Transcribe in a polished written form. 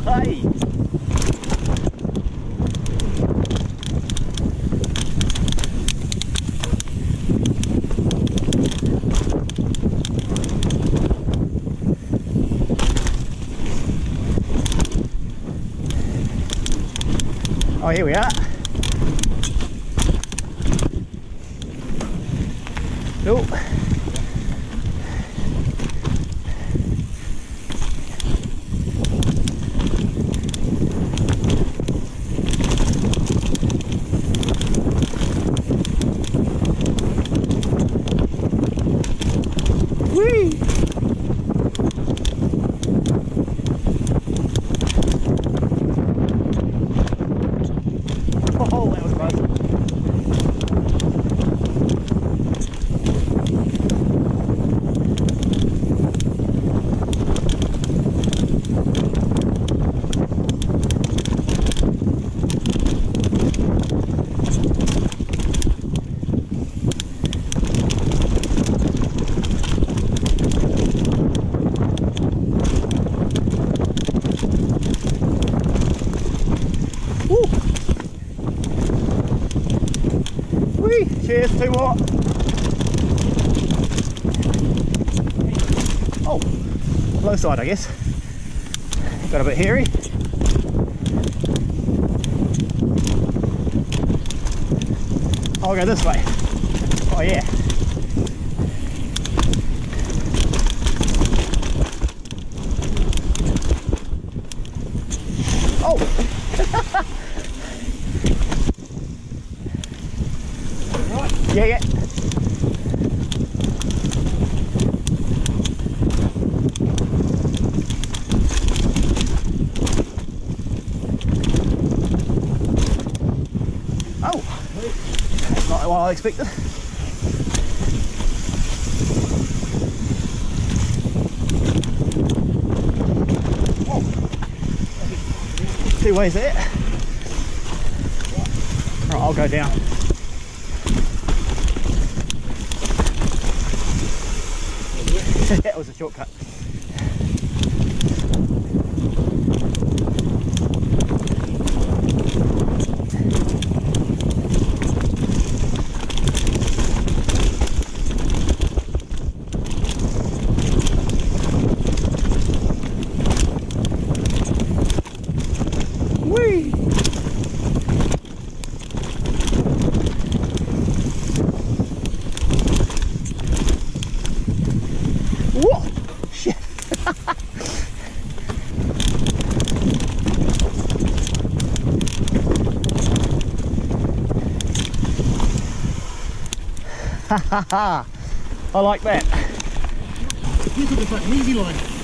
Hey! Oh, here we are. Oh. Whee! Oh, that was close. Woo! Whee! Cheers, 2 more. Oh, low side I guess. Got a bit hairy. I'll go this way. Oh yeah. Oh! Yeah, yeah. Oh, that's not what I expected. Oh, 2 ways there. Right, I'll go down. That was a shortcut. Whee! Whoa! Shit! Ha ha ha! I like that. This is like an easy line.